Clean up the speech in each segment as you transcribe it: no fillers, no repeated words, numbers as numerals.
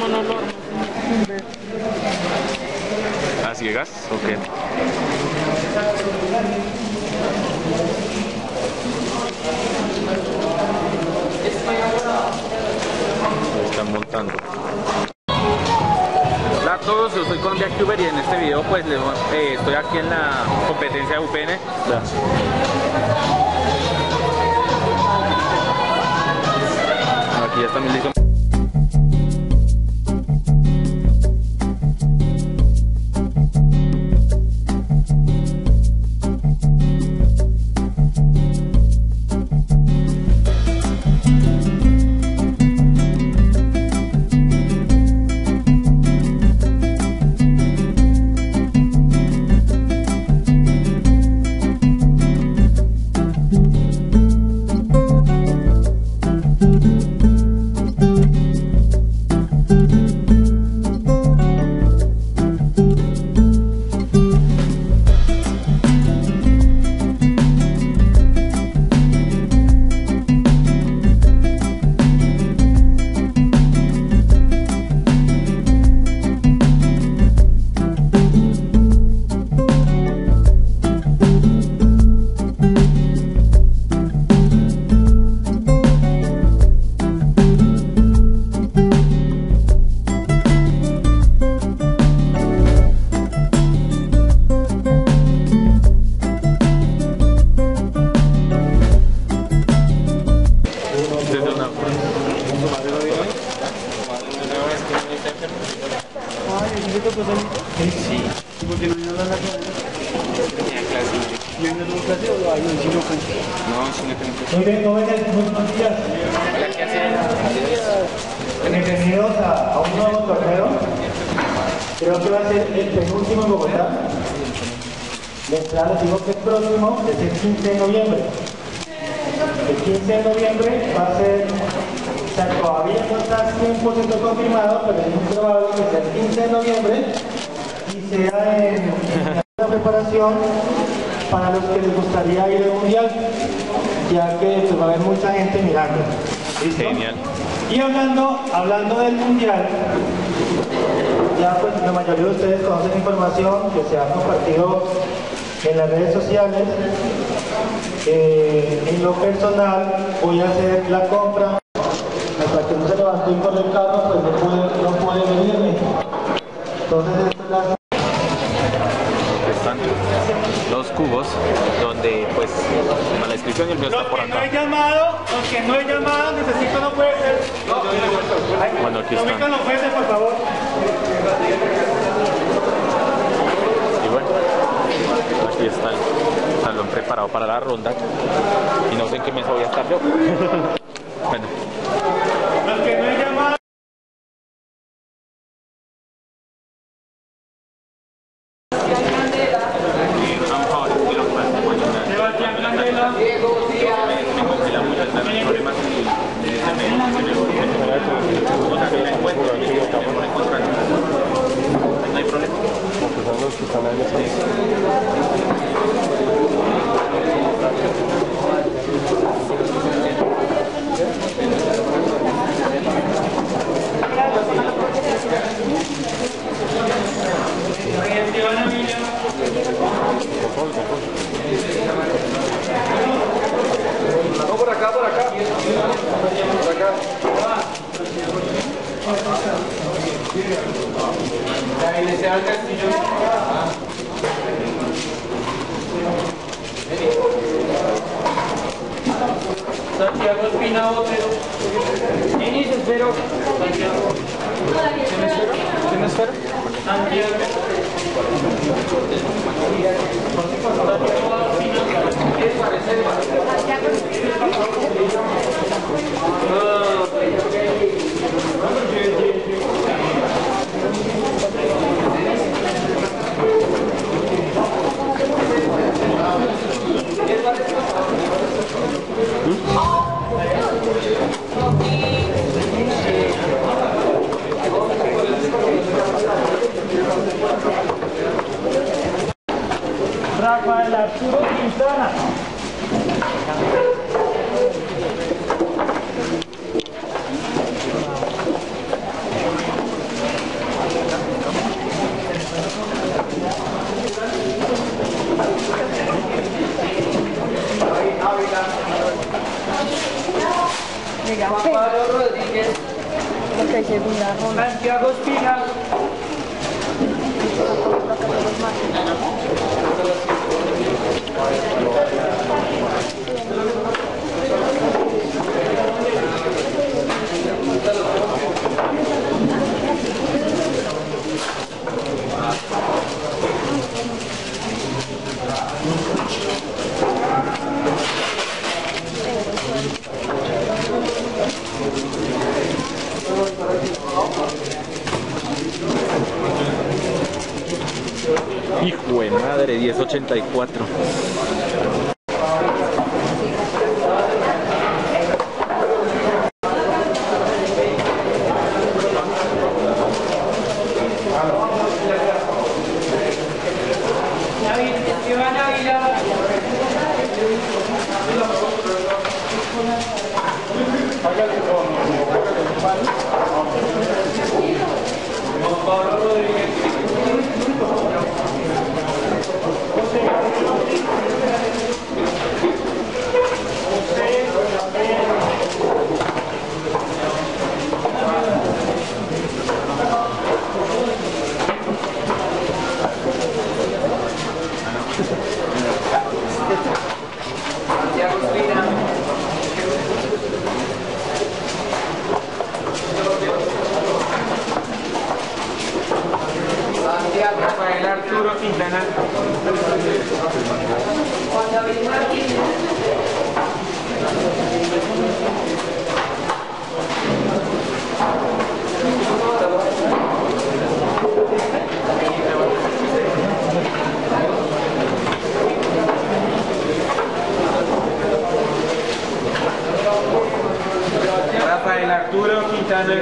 no lo armo. ¿A ciegas? Ok. Están montando. Hola a todos, yo soy ColombiaCuber y en este video pues estoy aquí en la competencia de UPN. Ya. Aquí ya está mi listo. Sí. ¿Por qué no me hablan la clase? Tenía clase. ¿No tengo clase o hay un chino con? No, sí no tengo clase. Muy bien, jóvenes, buenos días. Hola, ¿qué hacen? Bienvenidos a un nuevo torneo. Creo que va a ser el penúltimo en Bogotá. Les digo que el próximo es el 15 de noviembre. El 15 de noviembre va a ser, o sea, todavía no está 100% confirmado, pero es muy probable que sea el 15 de noviembre y sea en una preparación para los que les gustaría ir al mundial, ya que pues, va a haber mucha gente mirando. ¿Listo? Genial. Y hablando del mundial, ya pues la mayoría de ustedes conocen información que se ha compartido en las redes sociales. En lo personal voy a hacer la compra. Hasta que no se levantó y corre el carro, pues no pude venirme. Entonces esto es la... Están los cubos donde pues a la descripción y el mío está por acá. Los que no he llamado, necesito no puede ser. Bueno, aquí están. No puede ser, por favor. Y bueno, aquí está el salón preparado para la ronda y no sé en qué mesa voy a estar yo. Bueno. Los que no he llamado. Sebastián Candela. No hay problema. No, por acá. Por acá. La Iglesia del Castillo. Santiago Espina Botero. Inicio, espero. Santiago. ¿Quién espera? Santiago. Rafael Arturo Quintana. Santiago Espina. Hijo de madre, 1084. Rafael Arturo Quintana. Juan David Martínez. Rafael Arturo Quintana.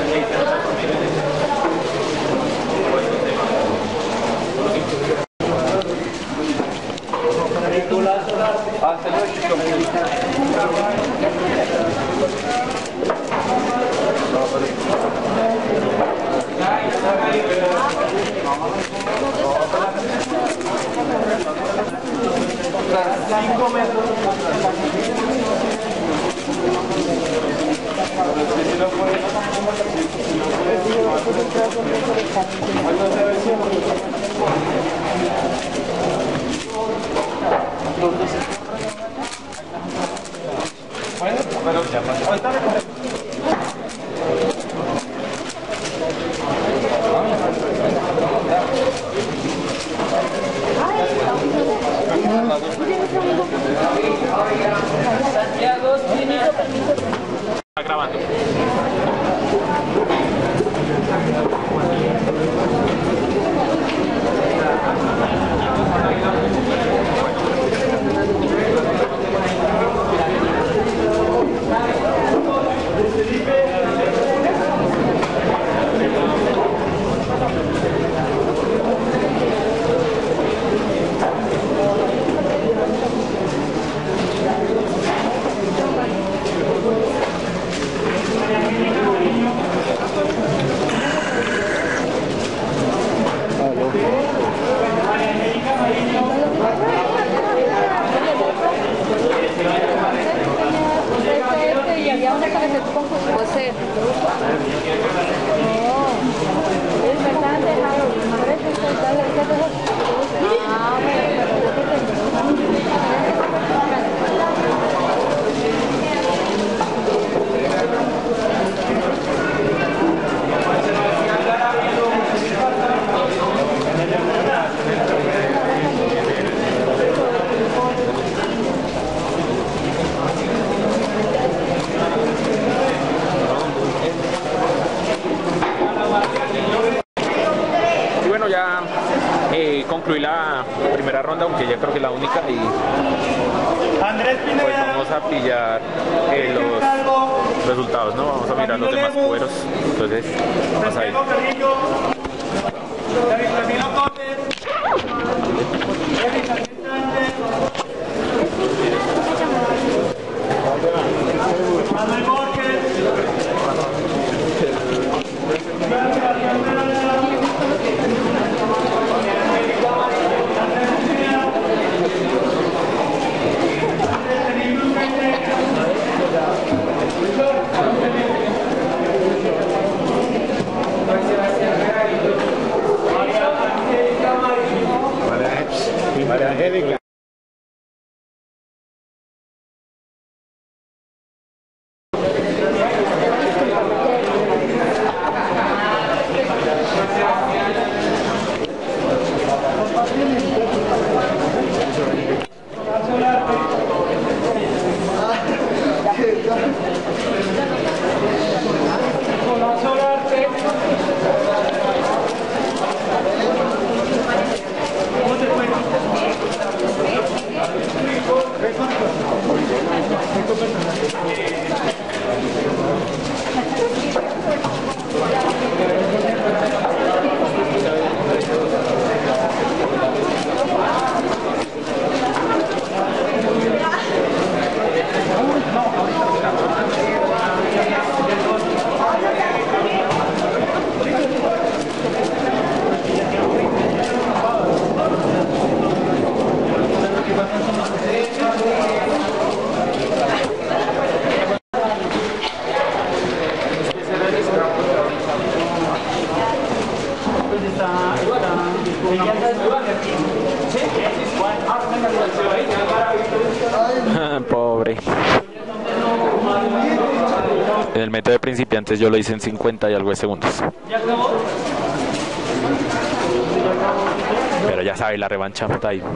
Está grabando. Y había una que me sentí con José. Es verdad, Y bueno, ya concluí la primera ronda, aunque ya creo que la única, y Andrés pues Pineda. vamos a pillar los resultados, ¿no? Vamos a mirar los demás cueros. Entonces, vamos a ver. Santiago Carrillo. David Ramiro Gómez. David Sánchez. Manuel Borges. Pobre. En el método de principiantes yo lo hice en 50 y algo de segundos. Pero ya sabes, la revancha está ahí.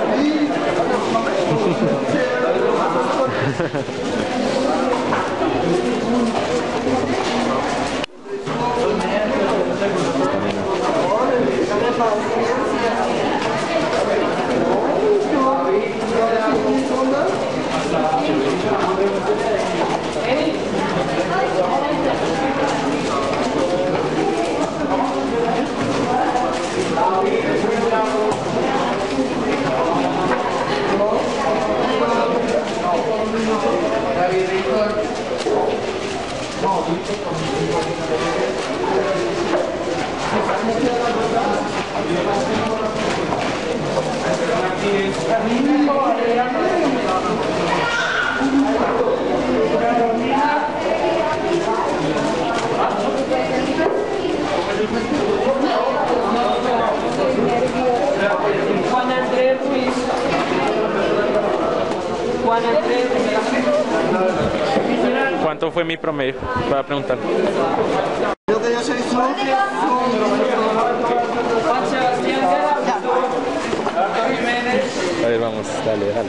Juan Andrés Ruiz. Juan Andrés Ruiz. ¿Cuánto fue mi promedio? Voy a preguntar. Creo que yo soy su... Juan Sebastián Jiménez. A ver, vamos, dale, dale.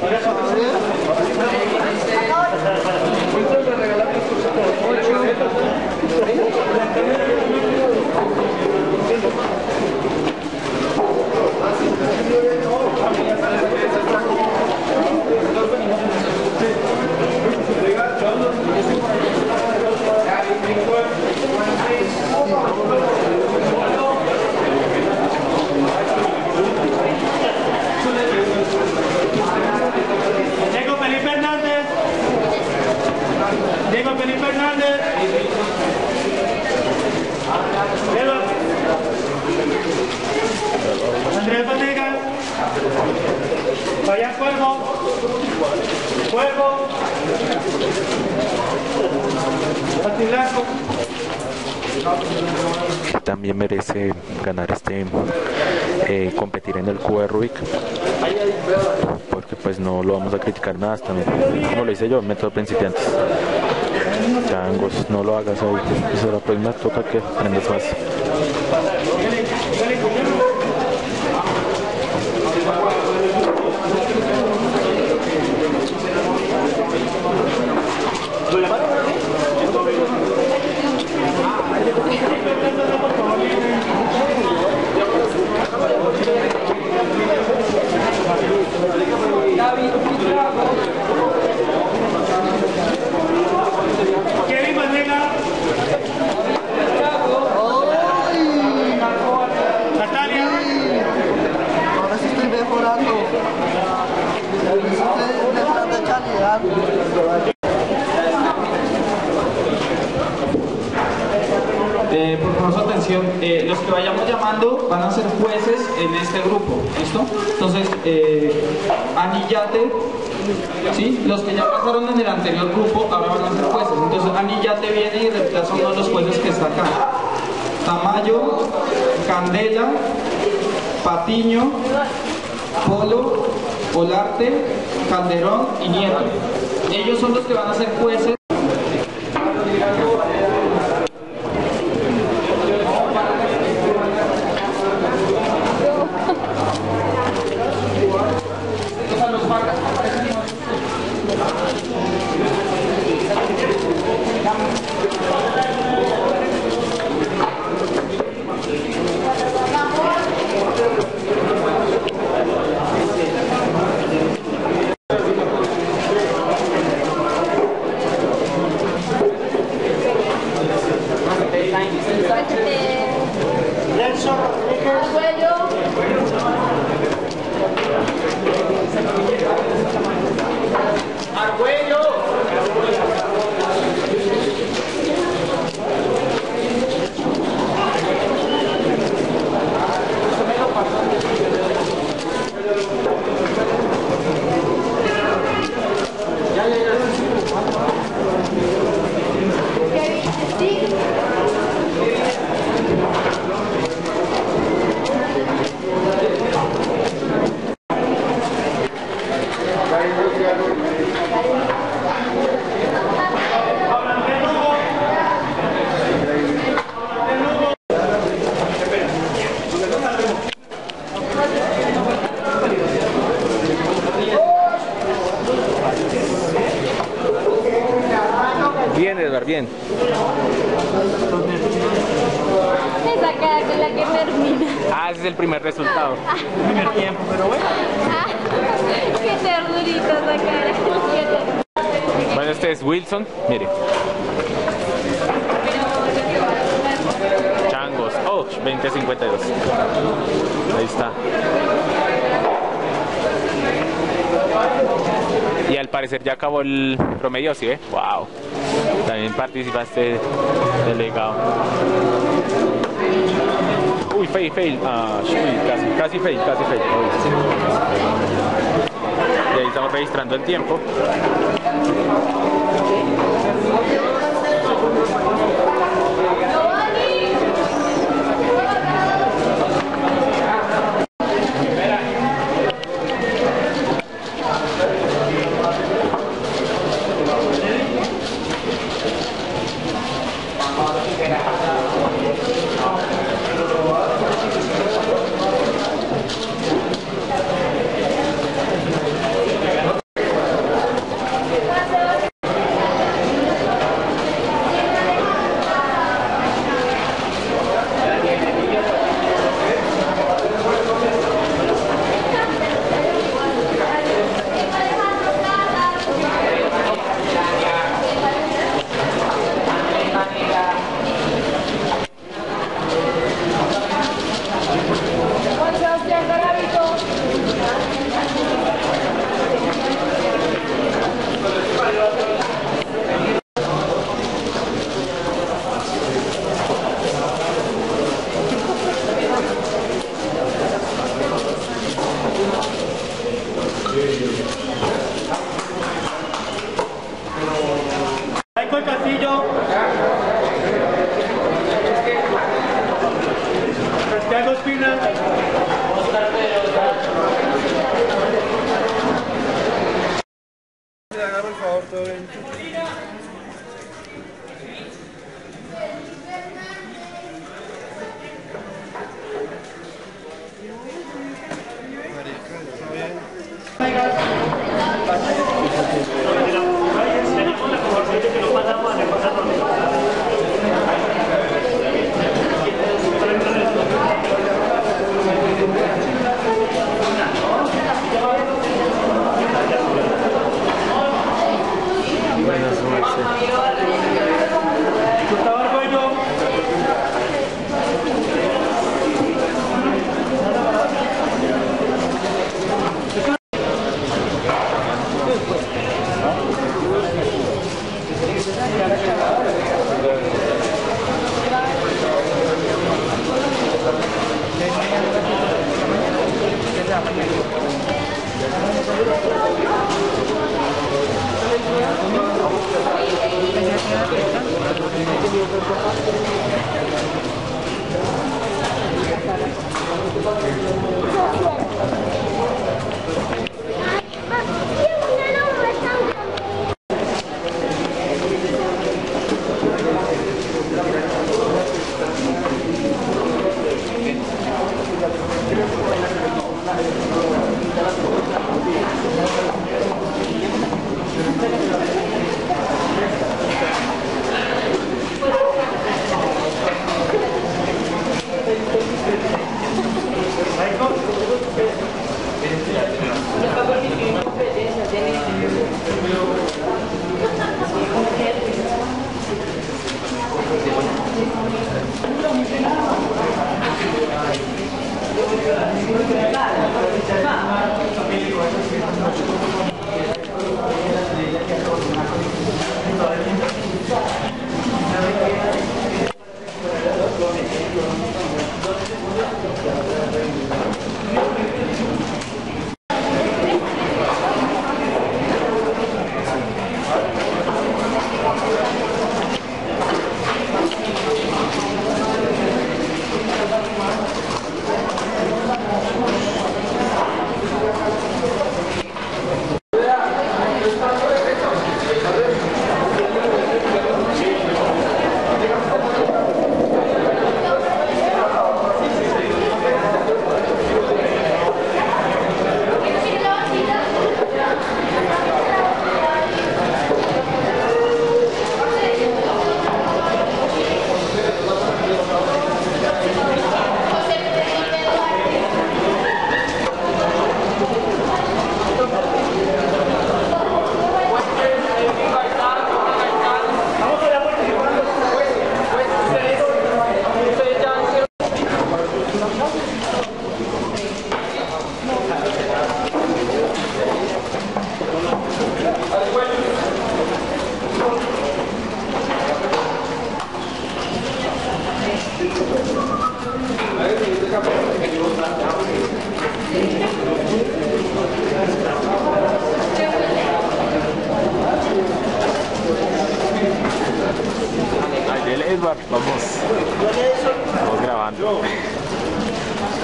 Diego Felipe Hernández. Diego Felipe Hernández. Andrés Bottega. Fabián Cuervo. Cuervo. Martín Blanco. También merece ganar competir en el QB Rubik, porque pues no lo vamos a criticar nada, también como lo hice yo, método principiantes. Changos, no lo hagas ahí, eso la próxima toca que aprendas más. Kevin Bandera. Natalia. Ahora sí estoy mejorando. Estoy mejorando calidad. Por favor, su atención, los que vayamos llamando van a ser jueces en este grupo, ¿listo? Entonces, Anillate, ¿sí? Los que ya pasaron en el anterior grupo ahora van a ser jueces. Entonces, Anillate viene y reemplaza a uno de los jueces que está acá. Tamayo, Candela, Patiño, Polo, Olarte, Calderón y Nieto. Ellos son los que van a ser jueces. Nelson Rodríguez. la que termina. Ah, ese es el primer resultado. Primer tiempo, pero bueno. Ah, qué ternurita esa cara. Bueno, este es Wilson, mire. Changos, oh, 20:52. Ahí está. Y al parecer ya acabó el promedio, ¿sí ve? Wow. También participaste, delegado. Uy, fail. Ah, uy, casi fail. Uy. Y ahí estamos registrando el tiempo. Michael Castillo. Santiago Espina. Hágame el favor, todo bien. Gustavo Argüello.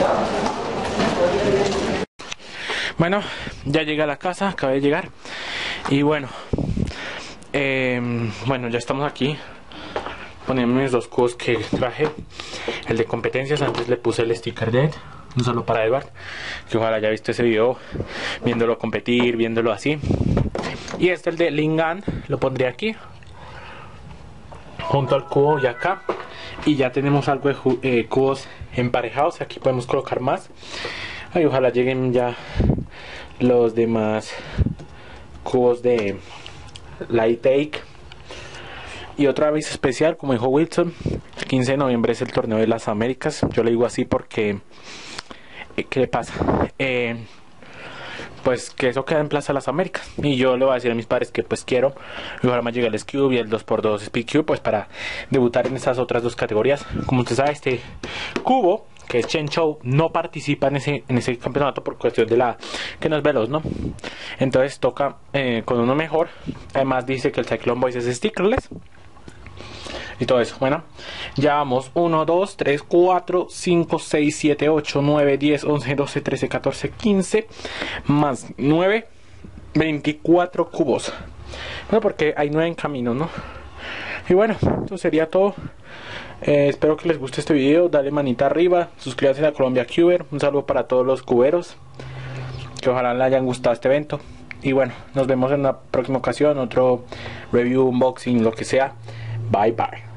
Bueno, ya llegué a la casa, acabé de llegar. Y bueno, bueno, ya estamos aquí. Poniendo mis dos cubos que traje. El de competencias, antes le puse el sticker de Ed. Un saludo para Edward, que ojalá haya visto ese video, viéndolo competir, viéndolo así. Y este, el de Lingan, lo pondré aquí, junto al cubo y acá. Y ya tenemos algo de cubos emparejados. Aquí podemos colocar más. Ay, ojalá lleguen ya los demás cubos de Light Take. Y otra aviso especial, como dijo Wilson, el 15 de noviembre es el torneo de las Américas. Yo le digo así porque ¿qué le pasa? Pues que eso queda en Plaza de las Américas. Y yo le voy a decir a mis padres que pues quiero, y ahora me llega el S-Cube y el 2x2 Speed Cube, pues para debutar en esas otras dos categorías. Como usted sabe, este cubo, que es Chen Show, no participa en ese campeonato por cuestión de la que no es veloz, ¿no? Entonces toca con uno mejor. Además dice que el Cyclone Voice es stickerless y todo eso. Bueno, ya vamos 1, 2, 3, 4, 5, 6, 7, 8, 9, 10, 11, 12, 13, 14, 15 más 9, 24 cubos. Bueno, porque hay 9 en camino, ¿no? Y bueno, eso sería todo. Espero que les guste este video. Dale manita arriba, suscríbanse a Colombia Cuber. Un saludo para todos los cuberos, que ojalá les hayan gustado este evento. Y bueno, nos vemos en una próxima ocasión, otro review, unboxing, lo que sea. Bye bye.